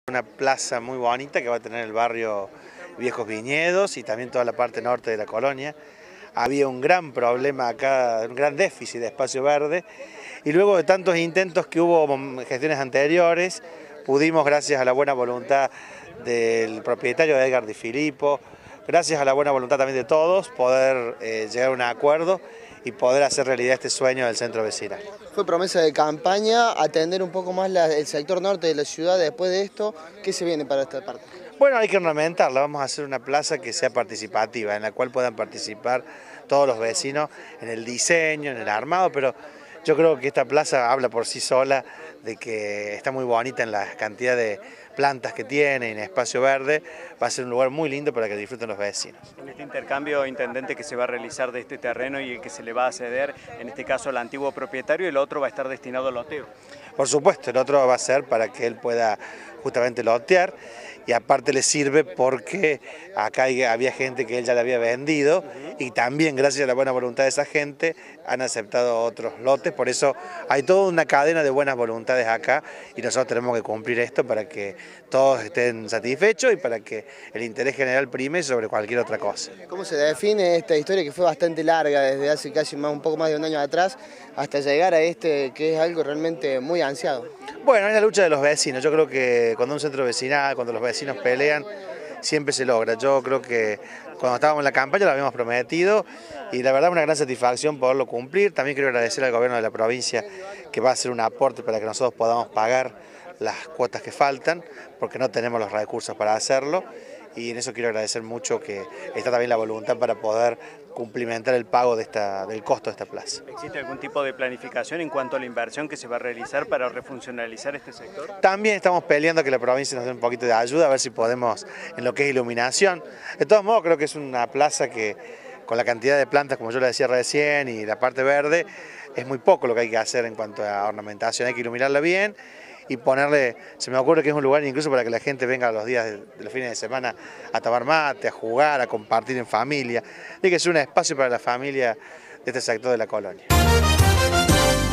Una plaza muy bonita que va a tener el barrio Viejos Viñedos y también toda la parte norte de la colonia. Había un gran problema acá, un gran déficit de espacio verde, y luego de tantos intentos que hubo en gestiones anteriores, pudimos, gracias a la buena voluntad del propietario de Edgar Di Filippo, gracias a la buena voluntad también de todos, poder llegar a un acuerdo y poder hacer realidad este sueño del centro vecinal. Fue promesa de campaña atender un poco más el sector norte de la ciudad. Después de esto, ¿qué se viene para esta parte? Bueno, hay que ornamentarla, vamos a hacer una plaza que sea participativa, en la cual puedan participar todos los vecinos en el diseño, en el armado, pero yo creo que esta plaza habla por sí sola de que está muy bonita en la cantidad de plantas que tiene, en espacio verde, va a ser un lugar muy lindo para que disfruten los vecinos. En este intercambio, intendente, que se va a realizar de este terreno y el que se le va a ceder, en este caso al antiguo propietario, y el otro va a estar destinado al loteo. Por supuesto, el otro va a ser para que él pueda justamente lotear, y aparte le sirve porque acá había gente que él ya le había vendido y también gracias a la buena voluntad de esa gente han aceptado otros lotes, por eso hay toda una cadena de buenas voluntades acá y nosotros tenemos que cumplir esto para que todos estén satisfechos y para que el interés general prime sobre cualquier otra cosa. ¿Cómo se define esta historia que fue bastante larga desde hace casi un poco más de un año atrás hasta llegar a este que es algo realmente muy ansiado? Bueno, es la lucha de los vecinos. Yo creo que cuando un centro vecinal, cuando los vecinos pelean, siempre se logra. Yo creo que cuando estábamos en la campaña lo habíamos prometido y la verdad una gran satisfacción poderlo cumplir. También quiero agradecer al gobierno de la provincia que va a hacer un aporte para que nosotros podamos pagar las cuotas que faltan, porque no tenemos los recursos para hacerlo. Y en eso quiero agradecer mucho que está también la voluntad para poder cumplimentar el pago del costo de esta plaza. ¿Existe algún tipo de planificación en cuanto a la inversión que se va a realizar para refuncionalizar este sector? También estamos peleando que la provincia nos dé un poquito de ayuda, a ver si podemos en lo que es iluminación. De todos modos, creo que es una plaza que con la cantidad de plantas, como yo le decía recién, y la parte verde, es muy poco lo que hay que hacer en cuanto a ornamentación. Hay que iluminarla bien y ponerle, se me ocurre que es un lugar incluso para que la gente venga los días de los fines de semana a tomar mate, a jugar, a compartir en familia. Tiene que ser un espacio para la familia de este sector de la colonia.